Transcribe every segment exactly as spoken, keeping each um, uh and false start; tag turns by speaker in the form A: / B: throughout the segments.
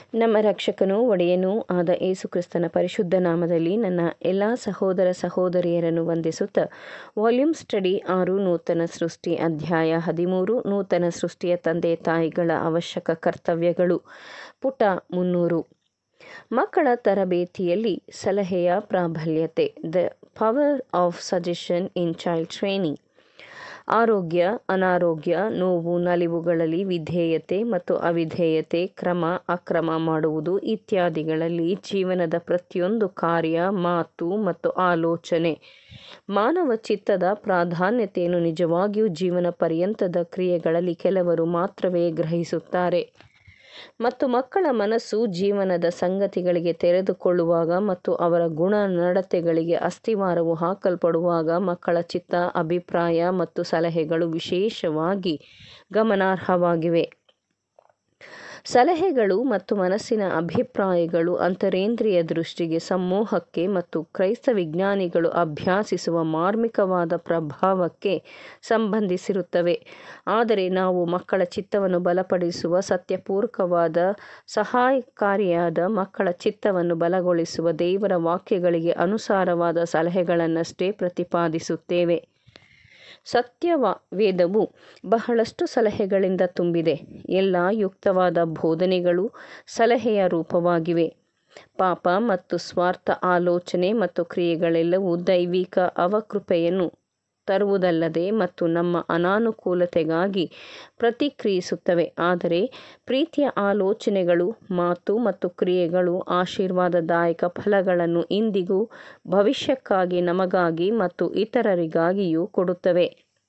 A: ನಮ್ಮ ರಕ್ಷಕನೂ ಒಡೆಯನೂ ಆದ ಯೇಸುಕ್ರಿಸ್ತನ ಪರಿಶುದ್ಧ ನಾಮದಲ್ಲಿ ನನ್ನ ಎಲ್ಲ ಸಹೋದರ ಸಹೋದರಿಯರನ್ನು ವಂದಿಸುತ್ತಾ, ವಾಲ್ಯೂಮ್ ಸ್ಟಡಿ ಆರು, ನೂತನ ಸೃಷ್ಟಿ, ಅಧ್ಯಾಯ ಹದಿಮೂರು, ನೂತನ ಸೃಷ್ಟಿಯ ತಂದೆ ತಾಯಿಗಳ ಅವಶ್ಯಕ ಕರ್ತವ್ಯಗಳು, ಪುಟ ಮುನ್ನೂರು. ಮಕ್ಕಳ ತರಬೇತಿಯಲ್ಲಿ ಸಲಹೆಯ ಪ್ರಾಬಲ್ಯತೆ, the power of suggestion in child training. ಆರೋಗ್ಯ, ಅನಾರೋಗ್ಯ, ನೋವು, ನಲಿವುಗಳಲ್ಲಿ ವಿಧೇಯತೆ ಮತ್ತು ಅವಿಧೇಯತೆ, ಕ್ರಮ, ಅಕ್ರಮ ಮಾಡುವುದು ಇತ್ಯಾದಿಗಳಲ್ಲಿ ಜೀವನದ ಪ್ರತಿಯೊಂದು ಕಾರ್ಯ, ಮಾತು ಮತ್ತು ಆಲೋಚನೆ ಮಾನವ ಚಿತ್ತದ ಪ್ರಾಧಾನ್ಯತೆಯನ್ನು ನಿಜವಾಗಿಯೂ ಜೀವನ ಪರ್ಯಂತದ ಕ್ರಿಯೆಗಳಲ್ಲಿ ಕೆಲವರು ಮಾತ್ರವೇ ಗ್ರಹಿಸುತ್ತಾರೆ. ಮತ್ತು ಮಕ್ಕಳ ಮನಸ್ಸು ಜೀವನದ ಸಂಗತಿಗಳಿಗೆ ತೆರೆದುಕೊಳ್ಳುವಾಗ ಮತ್ತು ಅವರ ಗುಣ ನಡತೆಗಳಿಗೆ ಅಸ್ತಿವಾರವು ಹಾಕಲ್ಪಡುವಾಗ ಮಕ್ಕಳ ಚಿತ್ತ, ಅಭಿಪ್ರಾಯ ಮತ್ತು ಸಲಹೆಗಳು ವಿಶೇಷವಾಗಿ ಗಮನಾರ್ಹವಾಗಿವೆ. ಸಲಹೆಗಳು ಮತ್ತು ಮನಸ್ಸಿನ ಅಭಿಪ್ರಾಯಗಳು ಅಂತರೇಂದ್ರಿಯ ದೃಷ್ಟಿಗೆ, ಸಮೂಹಕ್ಕೆ ಮತ್ತು ಕ್ರೈಸ್ತ ವಿಜ್ಞಾನಿಗಳು ಅಭ್ಯಾಸಿಸುವ ಮಾರ್ಮಿಕವಾದ ಪ್ರಭಾವಕ್ಕೆ ಸಂಬಂಧಿಸಿರುತ್ತವೆ. ಆದರೆ ನಾವು ಮಕ್ಕಳ ಚಿತ್ತವನ್ನು ಬಲಪಡಿಸುವ ಸತ್ಯಪೂರ್ವಕವಾದ, ಸಹಾಯಕಾರಿಯಾದ, ಮಕ್ಕಳ ಚಿತ್ತವನ್ನು ಬಲಗೊಳಿಸುವ ದೇವರ ವಾಕ್ಯಗಳಿಗೆ ಅನುಸಾರವಾದ ಸಲಹೆಗಳನ್ನಷ್ಟೇ ಪ್ರತಿಪಾದಿಸುತ್ತೇವೆ. ಸತ್ಯವೇದವು ಬಹಳಷ್ಟು ಸಲಹೆಗಳಿಂದ ತುಂಬಿದೆ. ಎಲ್ಲ ಯುಕ್ತವಾದ ಬೋಧನೆಗಳು ಸಲಹೆಯ ರೂಪವಾಗಿವೆ. ಪಾಪ ಮತ್ತು ಸ್ವಾರ್ಥ ಆಲೋಚನೆ ಮತ್ತು ಕ್ರಿಯೆಗಳೆಲ್ಲವೂ ದೈವಿಕ ಅವಕೃಪೆಯನ್ನು ತರುವುದಲ್ಲದೆ ಮತ್ತು ನಮ್ಮ ಅನಾನುಕೂಲತೆಗಾಗಿ ಪ್ರತಿಕ್ರಿಯಿಸುತ್ತವೆ. ಆದರೆ ಪ್ರೀತಿಯ ಆಲೋಚನೆಗಳು, ಮಾತು ಮತ್ತು ಕ್ರಿಯೆಗಳು ಆಶೀರ್ವಾದದಾಯಕ ಫಲಗಳನ್ನು ಇಂದಿಗೂ ಭವಿಷ್ಯಕ್ಕಾಗಿ ನಮಗಾಗಿ ಮತ್ತು ಇತರರಿಗಾಗಿಯೂ ಕೊಡುತ್ತವೆ.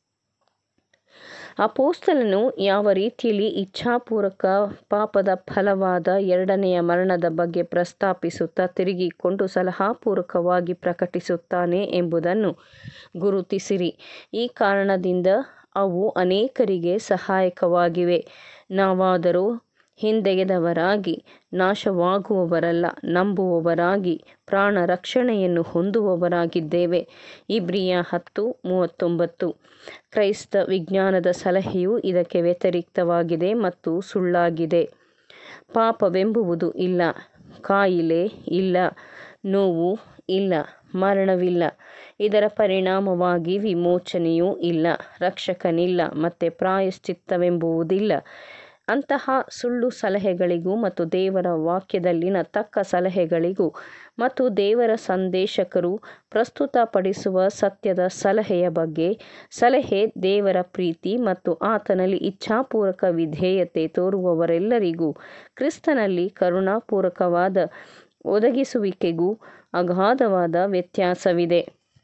A: ಅಪೊಸ್ತಲನು ಯಾವ ರೀತಿಯಲ್ಲಿ ಇಚ್ಛಾಪೂರ್ವಕ ಪಾಪದ ಫಲವಾದ ಎರಡನೆಯ ಮರಣದ ಬಗ್ಗೆ ಪ್ರಸ್ತಾಪಿಸುತ್ತಾ ತಿರುಗಿಕೊಂಡು ಸಲಹಾಪೂರ್ವಕವಾಗಿ ಪ್ರಕಟಿಸುತ್ತಾನೆ ಎಂಬುದನ್ನು ಗುರುತಿಸಿರಿ. ಈ ಕಾರಣದಿಂದ ಅವು ಅನೇಕರಿಗೆ ಸಹಾಯಕವಾಗಿವೆ. ನಾವಾದರೋ ಹಿಂದೆಗೆದವರಾಗಿ ನಾಶವಾಗುವವರಲ್ಲ, ನಂಬುವವರಾಗಿ ಪ್ರಾಣ ರಕ್ಷಣೆಯನ್ನು ಹೊಂದುವವರಾಗಿದ್ದೇವೆ. ಇಬ್ರಿಯ ಹತ್ತು ಮೂವತ್ತೊಂಬತ್ತು. ಕ್ರೈಸ್ತ ವಿಜ್ಞಾನದ ಸಲಹೆಯು ಇದಕ್ಕೆ ವ್ಯತಿರಿಕ್ತವಾಗಿದೆ ಮತ್ತು ಸುಳ್ಳಾಗಿದೆ. ಪಾಪವೆಂಬುದು ಇಲ್ಲ, ಕಾಯಿಲೆ ಇಲ್ಲ, ನೋವು ಇಲ್ಲ, ಮರಣವಿಲ್ಲ. ಇದರ ಪರಿಣಾಮವಾಗಿ ವಿಮೋಚನೆಯೂ ಇಲ್ಲ, ರಕ್ಷಕನಿಲ್ಲ ಮತ್ತು ಪ್ರಾಯಶ್ಚಿತ್ತವೆಂಬುದಿಲ್ಲ. ಅಂತಹ ಸುಳ್ಳು ಸಲಹೆಗಳಿಗೂ ಮತ್ತು ದೇವರ ವಾಕ್ಯದಲ್ಲಿನ ತಕ್ಕ ಸಲಹೆಗಳಿಗೂ ಮತ್ತು ದೇವರ ಸಂದೇಶಕರು ಪ್ರಸ್ತುತಪಡಿಸುವ ಸತ್ಯದ ಸಲಹೆಯ ಬಗ್ಗೆ, ಸಲಹೆ ದೇವರ ಪ್ರೀತಿ ಮತ್ತು ಆತನಲ್ಲಿ ಇಚ್ಛಾಪೂರ್ವಕ ವಿಧೇಯತೆ ತೋರುವವರೆಲ್ಲರಿಗೂ ಕ್ರಿಸ್ತನಲ್ಲಿ ಕರುಣಾಪೂರ್ವಕವಾದ ಒದಗಿಸುವಿಕೆಗೂ ಅಗಾಧವಾದ ವ್ಯತ್ಯಾಸವಿದೆ.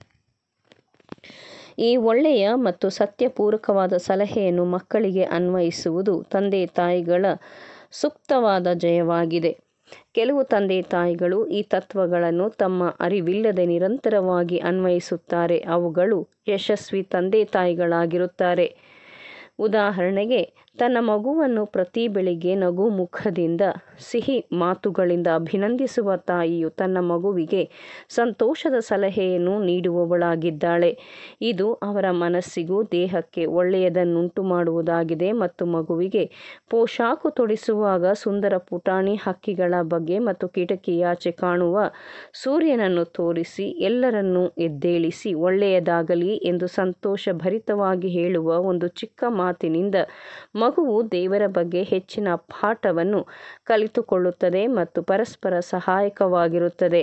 A: ಈ ಒಳ್ಳೆಯ ಮತ್ತು ಸತ್ಯಪೂರ್ವಕವಾದ ಸಲಹೆಯನ್ನು ಮಕ್ಕಳಿಗೆ ಅನ್ವಯಿಸುವುದು ತಂದೆ ತಾಯಿಗಳ ಸೂಕ್ತವಾದ ಜಯವಾಗಿದೆ. ಕೆಲವು ತಂದೆ ತಾಯಿಗಳು ಈ ತತ್ವಗಳನ್ನು ತಮ್ಮ ಅರಿವಿಲ್ಲದೆ ನಿರಂತರವಾಗಿ ಅನ್ವಯಿಸುತ್ತಾರೆ. ಅವುಗಳು ಯಶಸ್ವಿ ತಂದೆ ತಾಯಿಗಳಾಗಿರುತ್ತಾರೆ. ಉದಾಹರಣೆಗೆ, ತನ್ನ ಮಗುವನ್ನು ಪ್ರತಿ ಬೆಳಿಗ್ಗೆ ನಗುಮುಖದಿಂದ ಸಿಹಿ ಮಾತುಗಳಿಂದ ಅಭಿನಂದಿಸುವ ತಾಯಿಯು ತನ್ನ ಮಗುವಿಗೆ ಸಂತೋಷದ ಸಲಹೆಯನ್ನು ನೀಡುವವಳಾಗಿದ್ದಾಳೆ. ಇದು ಅವರ ಮನಸ್ಸಿಗೂ ದೇಹಕ್ಕೆ ಒಳ್ಳೆಯದನ್ನುಂಟು ಮಾಡುವುದಾಗಿದೆ ಮತ್ತು ಮಗುವಿಗೆ ಪೋಷಾಕು ತೊಡಿಸುವಾಗ ಸುಂದರ ಪುಟಾಣಿ ಹಕ್ಕಿಗಳ ಬಗ್ಗೆ ಮತ್ತು ಕಿಟಕಿಯಾಚೆ ಕಾಣುವ ಸೂರ್ಯನನ್ನು ತೋರಿಸಿ ಎಲ್ಲರನ್ನೂ ಎದ್ದೇಳಿಸಿ ಒಳ್ಳೆಯದಾಗಲಿ ಎಂದು ಸಂತೋಷಭರಿತವಾಗಿ ಹೇಳುವ ಒಂದು ಚಿಕ್ಕ ಮಾತಿನಿಂದ ಮಗುವು ದೇವರ ಬಗ್ಗೆ ಹೆಚ್ಚಿನ ಪಾಠವನ್ನು ಕಲಿತುಕೊಳ್ಳುತ್ತದೆ ಮತ್ತು ಪರಸ್ಪರ ಸಹಾಯಕವಾಗಿರುತ್ತದೆ.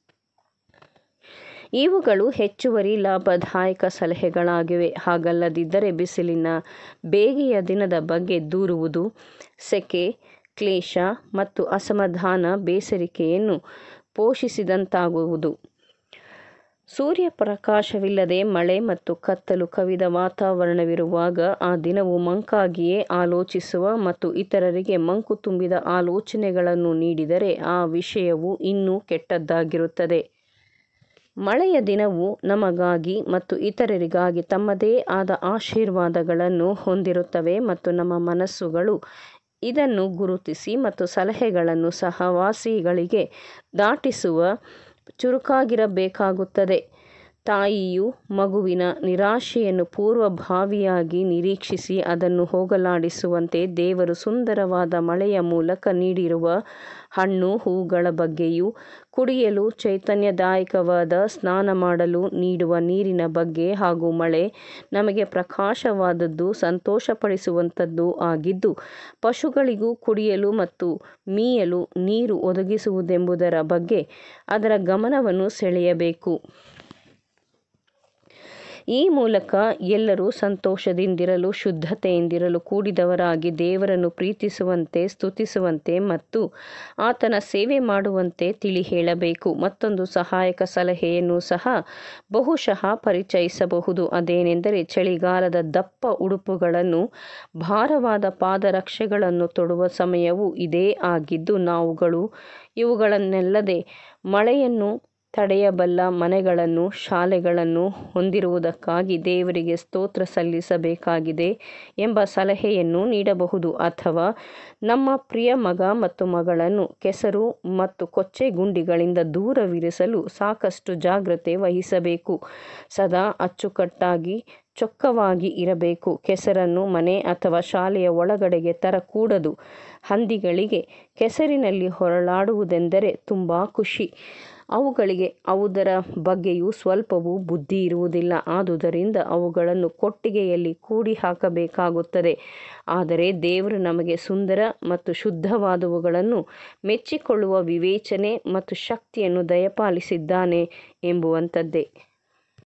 A: ಇವುಗಳು ಹೆಚ್ಚುವರಿ ಲಾಭದಾಯಕ ಸಲಹೆಗಳಾಗಿವೆ. ಹಾಗಲ್ಲದಿದ್ದರೆ ಬಿಸಿಲಿನ ಬೇಗೆಯ ದಿನದ ಬಗ್ಗೆ ದೂರುವುದು, ಸೆಕೆ, ಕ್ಲೇಶ ಮತ್ತು ಅಸಮಾಧಾನ ಬೇಸರಿಕೆಯನ್ನು ಪೋಷಿಸಿದಂತಾಗುವುದು. ಸೂರ್ಯಪ್ರಕಾಶವಿಲ್ಲದೆ ಮಳೆ ಮತ್ತು ಕತ್ತಲು ಕವಿದ ವಾತಾವರಣವಿರುವಾಗ ಆ ದಿನವು ಮಂಕಾಗಿಯೇ ಆಲೋಚಿಸುವ ಮತ್ತು ಇತರರಿಗೆ ಮಂಕು ತುಂಬಿದ ಆಲೋಚನೆಗಳನ್ನು ನೀಡಿದರೆ ಆ ವಿಷಯವು ಇನ್ನೂ ಕೆಟ್ಟದ್ದಾಗಿರುತ್ತದೆ. ಮಳೆಯ ದಿನವು ನಮಗಾಗಿ ಮತ್ತು ಇತರರಿಗಾಗಿ ತಮ್ಮದೇ ಆದ ಆಶೀರ್ವಾದಗಳನ್ನು ಹೊಂದಿರುತ್ತವೆ ಮತ್ತು ನಮ್ಮ ಮನಸ್ಸುಗಳು ಇದನ್ನು ಗುರುತಿಸಿ ಮತ್ತು ಸಲಹೆಗಳನ್ನು ಸಹವಾಸಿಗಳಿಗೆ ದಾಟಿಸುವ ಚುರುಕಾಗಿರಬೇಕಾಗುತ್ತದೆ. ತಾಯಿಯು ಮಗುವಿನ ನಿರಾಶೆಯನ್ನು ಪೂರ್ವಭಾವಿಯಾಗಿ ನಿರೀಕ್ಷಿಸಿ ಅದನ್ನು ಹೋಗಲಾಡಿಸುವಂತೆ ದೇವರು ಸುಂದರವಾದ ಮಳೆಯ ಮೂಲಕ ನೀಡಿರುವ ಹಣ್ಣು ಹೂಗಳ ಬಗ್ಗೆಯೂ, ಕುಡಿಯಲು ಚೈತನ್ಯದಾಯಕವಾದ ಸ್ನಾನ ಮಾಡಲು ನೀಡುವ ನೀರಿನ ಬಗ್ಗೆ ಹಾಗೂ ಮಳೆ ನಮಗೆ ಪ್ರಕಾಶವಾದದ್ದು ಸಂತೋಷಪಡಿಸುವಂಥದ್ದು ಆಗಿದ್ದು, ಪಶುಗಳಿಗೂ ಕುಡಿಯಲು ಮತ್ತು ಮೀಯಲು ನೀರು ಒದಗಿಸುವುದೆಂಬುದರ ಬಗ್ಗೆ ಅದರ ಗಮನವನ್ನು ಸೆಳೆಯಬೇಕು. ಈ ಮೂಲಕ ಎಲ್ಲರೂ ಸಂತೋಷದಿಂದಿರಲು, ಶುದ್ಧತೆಯಿಂದಿರಲು, ಕೂಡಿದವರಾಗಿ ದೇವರನ್ನು ಪ್ರೀತಿಸುವಂತೆ, ಸ್ತುತಿಸುವಂತೆ ಮತ್ತು ಆತನ ಸೇವೆ ಮಾಡುವಂತೆ ತಿಳಿ ಹೇಳಬೇಕು. ಮತ್ತೊಂದು ಸಹಾಯಕ ಸಲಹೆಯನ್ನು ಸಹ ಬಹುಶಃ ಪರಿಚಯಿಸಬಹುದು. ಅದೇನೆಂದರೆ, ಚಳಿಗಾಲದ ದಪ್ಪ ಉಡುಪುಗಳನ್ನು, ಭಾರವಾದ ಪಾದರಕ್ಷೆಗಳನ್ನು ತೊಡುವ ಸಮಯವು ಇದೇ ಆಗಿದ್ದು, ನಾವುಗಳು ಇವುಗಳನ್ನಲ್ಲದೆ ಮಳೆಯನ್ನು ತಡೆಯಬಲ್ಲ ಮನೆಗಳನ್ನು, ಶಾಲೆಗಳನ್ನು ಹೊಂದಿರುವುದಕ್ಕಾಗಿ ದೇವರಿಗೆ ಸ್ತೋತ್ರ ಸಲ್ಲಿಸಬೇಕಾಗಿದೆ ಎಂಬ ಸಲಹೆಯನ್ನು ನೀಡಬಹುದು. ಅಥವಾ ನಮ್ಮ ಪ್ರಿಯ ಮಗ ಮತ್ತು ಮಗಳನ್ನು ಕೆಸರು ಮತ್ತು ಕೊಚ್ಚೆ ಗುಂಡಿಗಳಿಂದ ದೂರವಿರಿಸಲು ಸಾಕಷ್ಟು ಜಾಗ್ರತೆ ವಹಿಸಬೇಕು. ಸದಾ ಅಚ್ಚುಕಟ್ಟಾಗಿ ಚೊಕ್ಕವಾಗಿ ಇರಬೇಕು. ಕೆಸರನ್ನು ಮನೆ ಅಥವಾ ಶಾಲೆಯ ಒಳಗಡೆಗೆ ತರಕೂಡದು. ಹಂದಿಗಳಿಗೆ ಕೆಸರಿನಲ್ಲಿ ಹೊರಳಾಡುವುದೆಂದರೆ ತುಂಬ ಖುಷಿ. ಅವುಗಳಿಗೆ ಅವುದರ ಬಗ್ಗೆಯೂ ಸ್ವಲ್ಪವೂ ಬುದ್ಧಿ ಇರುವುದಿಲ್ಲ. ಆದುದರಿಂದ ಅವುಗಳನ್ನು ಕೊಟ್ಟಿಗೆಯಲ್ಲಿ ಕೂಡಿ ಹಾಕಬೇಕಾಗುತ್ತದೆ. ಆದರೆ ದೇವರು ನಮಗೆ ಸುಂದರ ಮತ್ತು ಶುದ್ಧವಾದವುಗಳನ್ನು ಮೆಚ್ಚಿಕೊಳ್ಳುವ ವಿವೇಚನೆ ಮತ್ತು ಶಕ್ತಿಯನ್ನು ದಯಪಾಲಿಸಿದ್ದಾನೆ ಎಂಬುವಂಥದ್ದೇ.